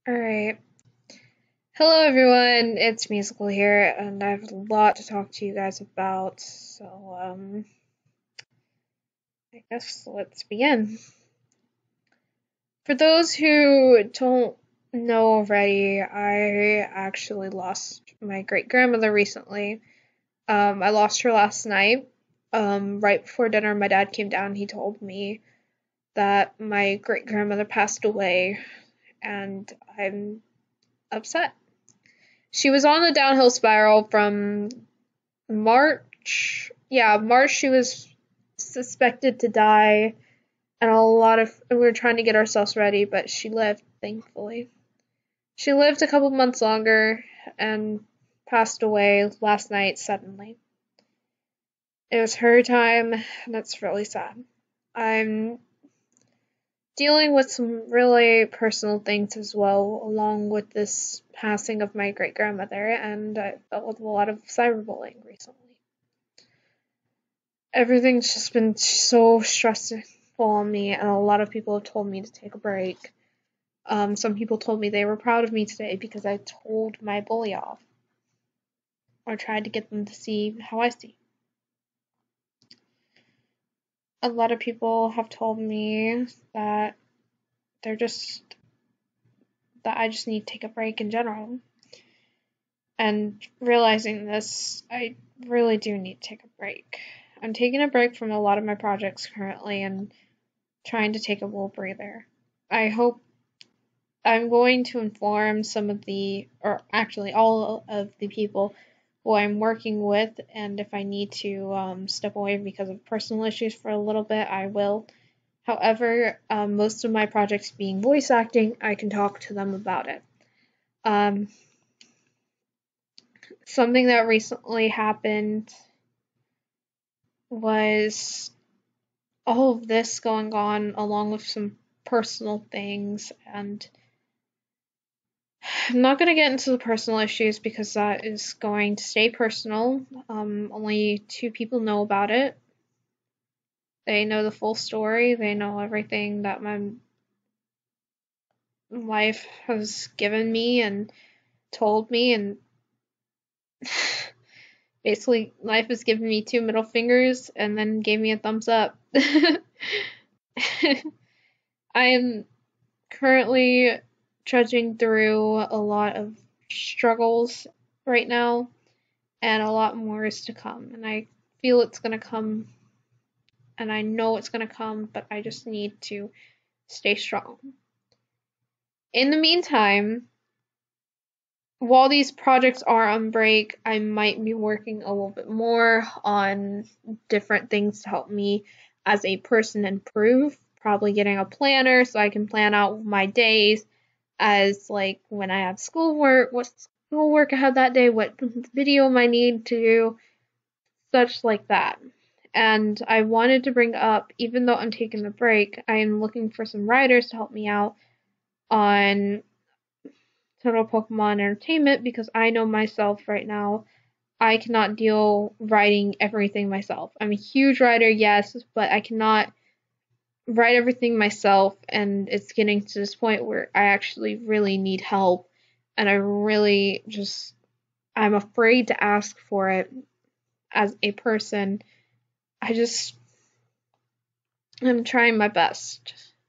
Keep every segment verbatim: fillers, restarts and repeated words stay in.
Alright. Hello everyone, it's Musical here, and I have a lot to talk to you guys about, so, um, I guess let's begin. For those who don't know already, I actually lost my great grandmother recently. Um, I lost her last night. Um, right before dinner, my dad came down, he told me that my great grandmother passed away, and I'm upset. She was on the downhill spiral from March. Yeah, March she was suspected to die, and a lot of we were trying to get ourselves ready, but she lived, thankfully. She lived a couple months longer and passed away last night suddenly. It was her time, and it's really sad. I'm dealing with some really personal things as well, along with this passing of my great grandmother, and I dealt with a lot of cyberbullying recently. Everything's just been so stressful on me, and a lot of people have told me to take a break. Um, some people told me they were proud of me today because I told my bully off, or tried to get them to see how I see. A lot of people have told me that they're just that I just need to take a break in general. And realizing this, I really do need to take a break. I'm taking a break from a lot of my projects currently and trying to take a little breather. I hope I'm going to inform some of the, or actually all of the people who I'm working with, and if I need to um, step away because of personal issues for a little bit, I will. However, um, most of my projects being voice acting, I can talk to them about it. Um, something that recently happened was all of this going on along with some personal things, and I'm not going to get into the personal issues because that is going to stay personal. Um, only two people know about it. They know the full story. They know everything that my life has given me and told me, and basically, life has given me two middle fingers and then gave me a thumbs up. I am currently trudging through a lot of struggles right now, and a lot more is to come. And I feel it's going to come, and I know it's going to come, but I just need to stay strong. In the meantime, while these projects are on break, I might be working a little bit more on different things to help me as a person improve. Probably getting a planner so I can plan out my days as like when I have schoolwork, what schoolwork I have that day, what video I need to do, such like that. And I wanted to bring up, even though I'm taking a break, I am looking for some writers to help me out on Total Pokemon Entertainment because I know myself right now, I cannot deal writing everything myself. I'm a huge writer, yes, but I cannot write everything myself, and it's getting to this point where I actually really need help, and I really just, I'm afraid to ask for it as a person. I just, I'm trying my best.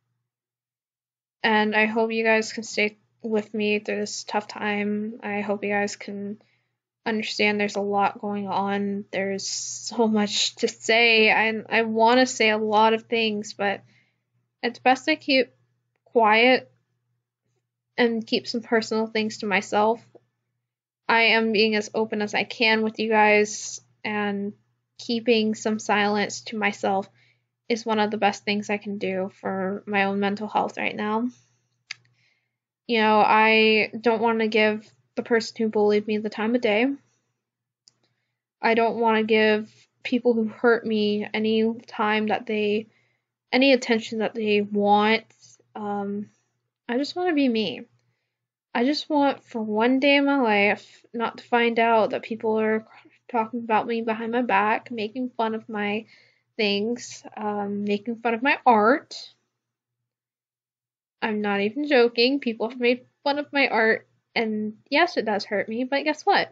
And I hope you guys can stay with me through this tough time. I hope you guys can understand there's a lot going on. There's so much to say. I I want to say a lot of things, but it's best to keep quiet and keep some personal things to myself. I am being as open as I can with you guys, and keeping some silence to myself is one of the best things I can do for my own mental health right now. You know, I don't want to give the person who bullied me the time of day. I don't want to give people who hurt me any time that they, any attention that they want. Um, I just want to be me. I just want for one day in my life not to find out that people are talking about me behind my back, making fun of my things, um, making fun of my art. I'm not even joking. People have made fun of my art, and yes, it does hurt me, but guess what?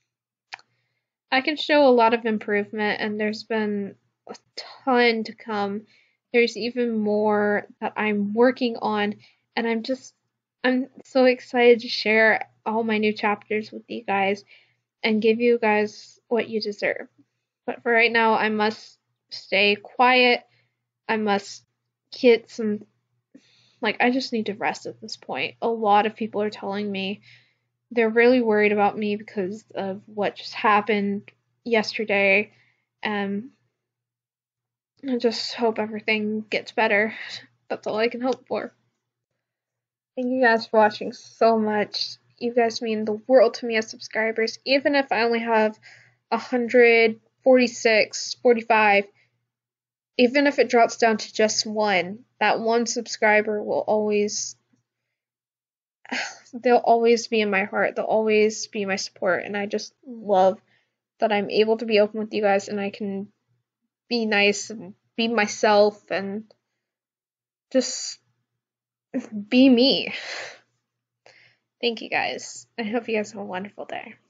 I can show a lot of improvement, and there's been a ton to come. There's even more that I'm working on, and I'm just, I'm so excited to share all my new chapters with you guys and give you guys what you deserve. But for right now, I must stay quiet. I must get some, like, I just need to rest at this point. A lot of people are telling me they're really worried about me because of what just happened yesterday. Um, I just hope everything gets better. That's all I can hope for. Thank you guys for watching so much. You guys mean the world to me as subscribers. Even if I only have one hundred forty-six, forty-five, even if it drops down to just one, that one subscriber will always, they'll always be in my heart. They'll always be my support. And I just love that I'm able to be open with you guys and I can be nice and be myself and just be me. Thank you guys. I hope you guys have a wonderful day.